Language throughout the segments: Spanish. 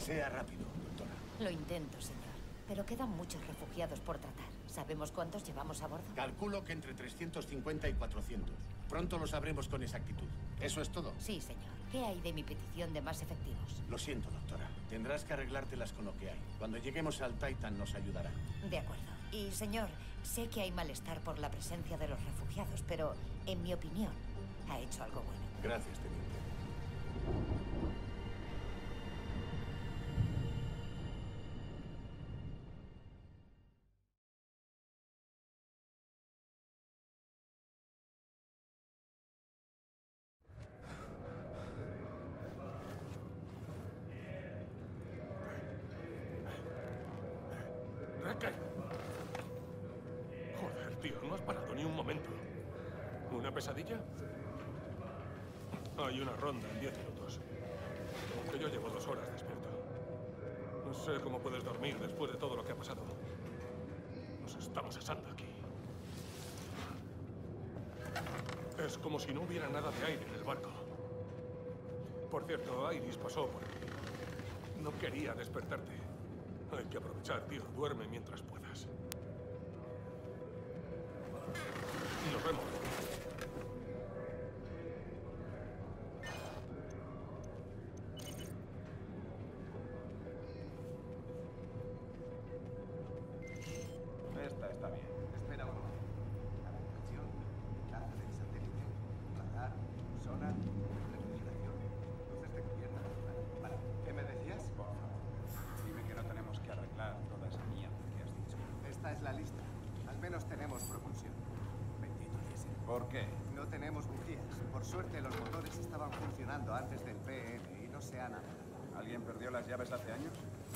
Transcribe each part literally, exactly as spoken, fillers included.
Sea rápido, doctora. Lo intento, señor. Pero quedan muchos refugiados por tratar. ¿Sabemos cuántos llevamos a bordo? Calculo que entre trescientos cincuenta y cuatrocientos. Pronto lo sabremos con exactitud. ¿Eso es todo? Sí, señor. ¿Qué hay de mi petición de más efectivos? Lo siento, doctora. Tendrás que arreglártelas con lo que hay. Cuando lleguemos al Titan nos ayudará. De acuerdo. Y, señor, sé que hay malestar por la presencia de los refugiados, pero, en mi opinión, ha hecho algo bueno. Gracias, teniente. Recker. Joder, tío, no has parado ni un momento. ¿Una pesadilla? Hay una ronda en diez minutos. Aunque yo llevo dos horas despierto. No sé cómo puedes dormir después de todo lo que ha pasado. Nos estamos asando aquí. Es como si no hubiera nada de aire en el barco. Por cierto, Iris pasó por aquí. No quería despertarte. Hay que aprovechar, tío. Duerme mientras puedas. Nos vemos. Esta está bien. Espera un momento. La conexión, enlace del satélite, radar, sonar, refrigeración, luces de cubierta. Vale. ¿Qué me decías? Por favor. Dime que no tenemos que arreglar toda esa mierda que has dicho. Esta es la lista. Al menos tenemos propulsión. Bendito diésel. ¿Por qué? No tenemos bujías. Por suerte los motores estaban funcionando antes del P M y no se han apagado. ¿Alguien perdió las llaves hace años?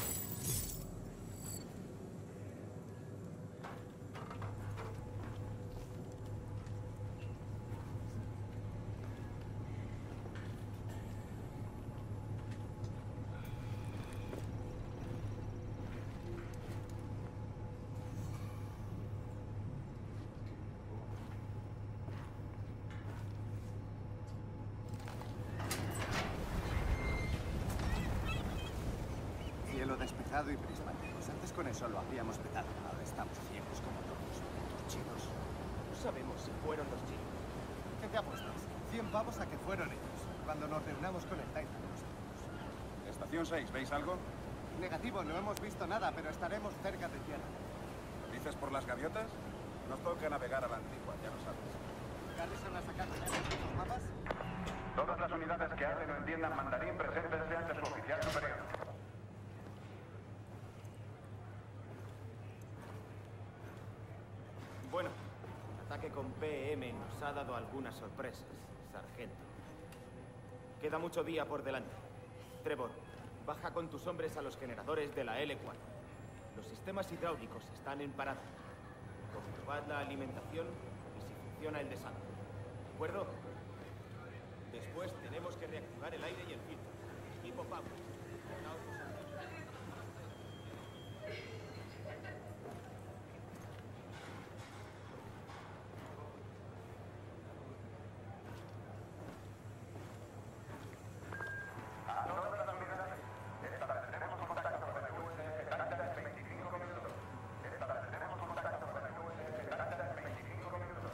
Cielo despejado y prismáticos. Antes con eso lo habíamos petado. Ahora estamos ciegos como todos. Los chinos. No sabemos si fueron los chinos. ¿Qué te apuestas? Cien pavos a que fueron ellos. Cuando nos reunamos con el Titan los vemos. Estación seis, ¿veis algo? Negativo, no hemos visto nada, pero estaremos cerca de tierra. ¿Lo dices por las gaviotas? Nos toca navegar a la antigua, ya lo sabes. ¿Garrison ha sacado ya los mapas? Todas las unidades que hablen o entiendan mandarín preséntense ante su oficial superior. Bueno, el ataque con P M nos ha dado algunas sorpresas, sargento. Queda mucho día por delante. Trevor, baja con tus hombres a los generadores de la L cuatro. Los sistemas hidráulicos están en parada. Comprobad la alimentación y si funciona el desagüe. ¿De acuerdo? Después tenemos que reactivar el aire y el filtro. Equipo Power. Cargaos los anillos. A todas las unidades, estableceremos contacto con el U S S Canada en veinticinco minutos. Estableceremos contacto con el U S S Canada en veinticinco minutos.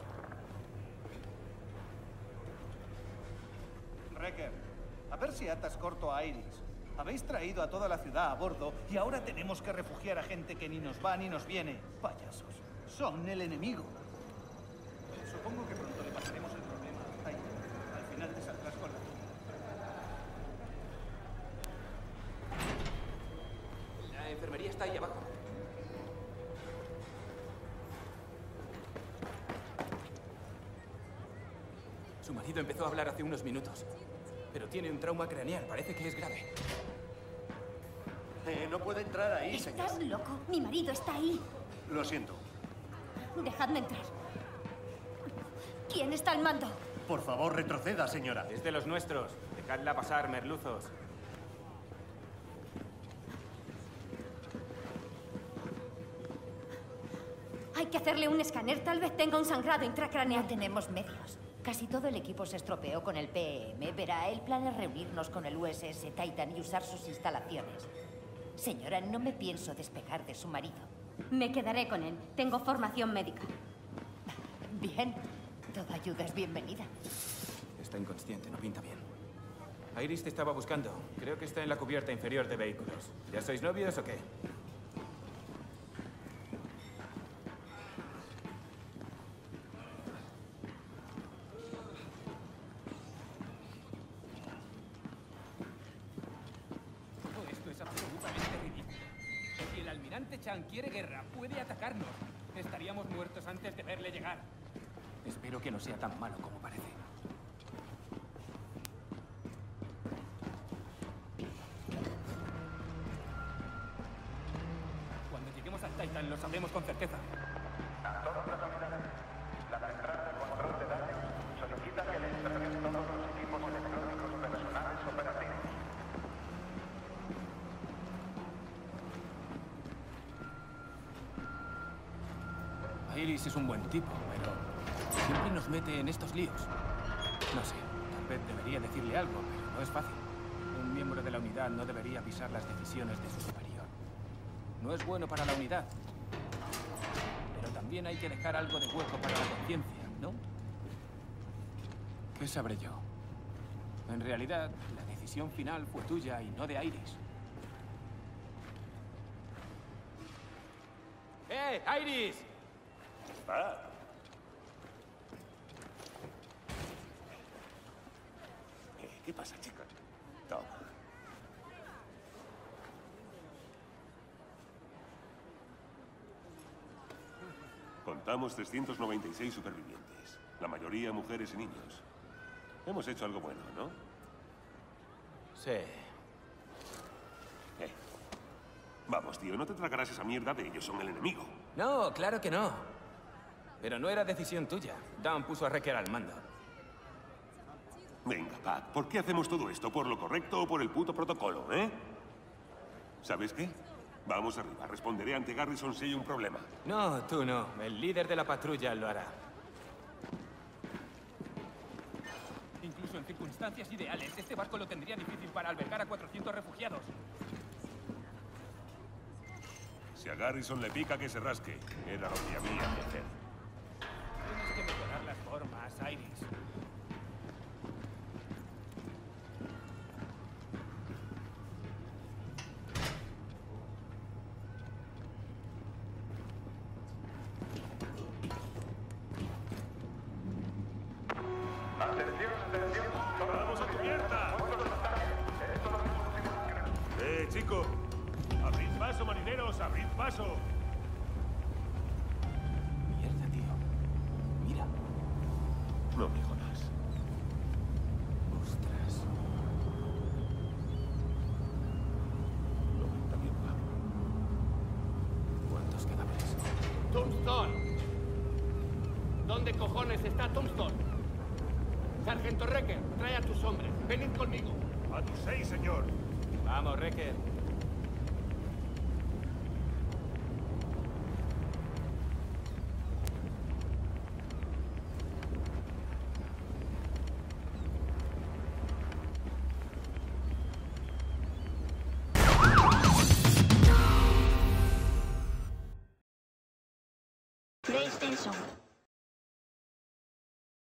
Recker, a ver si atas corto a Iris. Habéis traído a toda la ciudad a bordo y ahora tenemos que refugiar a gente que ni nos va ni nos viene. Payasos. Son el enemigo. Supongo que pronto le pasaremos el problema a Titan. Al final te saldrás con la tuya. La enfermería está ahí abajo. Su marido empezó a hablar hace unos minutos, pero tiene un trauma craneal. Parece que es grave. Eh, no puede entrar ahí, señor. ¿Estás loco? Mi marido está ahí. Lo siento. Dejadme entrar. ¿Quién está al mando? Por favor, retroceda, señora. Es de los nuestros. Dejadla pasar, merluzos. Hay que hacerle un escáner. Tal vez tenga un sangrado intracraneal. No tenemos medios. Casi todo el equipo se estropeó con el P M. Verá, el plan es reunirnos con el U S S Titan y usar sus instalaciones. Señora, no me pienso despegar de su marido. Me quedaré con él. Tengo formación médica. Bien. Toda ayuda es bienvenida. Está inconsciente, no pinta bien. Iris te estaba buscando. Creo que está en la cubierta inferior de vehículos. ¿Ya sois novios o qué? Todo esto es absolutamente ridículo. Si el almirante Chan quiere guerra, puede atacarnos. Estaríamos muertos antes de verle llegar. Espero que no sea tan malo como parece. Cuando lleguemos al Titan lo sabremos con certeza. A todas las unidades, la central de control de daños solicita que le entreguen todos los equipos electrónicos personales operativos. Iris es un buen tipo, pero siempre nos mete en estos líos. No sé, tal vez debería decirle algo, pero no es fácil. Un miembro de la unidad no debería pisar las decisiones de su superior. No es bueno para la unidad. Pero también hay que dejar algo de hueco para la conciencia, ¿no? ¿Qué sabré yo? En realidad, la decisión final fue tuya y no de Iris. ¡Eh, Iris! Ah. Eh, ¿Qué pasa, chica? Toma. Contamos trescientos noventa y seis supervivientes, la mayoría mujeres y niños. Hemos hecho algo bueno, ¿no? Sí. Eh. Vamos, tío, no te tragarás esa mierda de ellos, son el enemigo. No, claro que no. Pero no era decisión tuya. Dan puso a Recker al mando. Venga, Pac, ¿por qué hacemos todo esto? ¿Por lo correcto o por el puto protocolo, eh? ¿Sabes qué? Vamos arriba, responderé ante Garrison si hay un problema. No, tú no. El líder de la patrulla lo hará. Incluso en circunstancias ideales, este barco lo tendría difícil para albergar a cuatrocientos refugiados. Si a Garrison le pica, que se rasque. Era lo que había que hacer. Tienes que mejorar las formas, Iris. ¡Atención, atención! ¡Vamos a cubierta! ¡Eh, chico! ¡Abrid paso, marineros! ¡Abrid paso! Mierda, tío. Mira. No me jodas. Ostras. No, también va. ¿Cuántos cadáveres? Tombstone. ¿Dónde cojones está Tombstone? Sargento Recker, trae a tus hombres. Venid conmigo. A tus seis, señor. Vamos, Recker. PlayStation